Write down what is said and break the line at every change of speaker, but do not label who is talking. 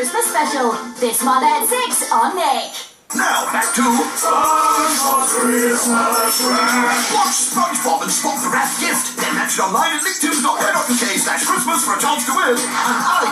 Christmas special. This month at 6 on Nick.
Now back to SpongeBob Christmas Wrap. Watch SpongeBob and spot the wrapped gift. Then match it online at nicktoons.co.uk/Christmas for a chance to win. And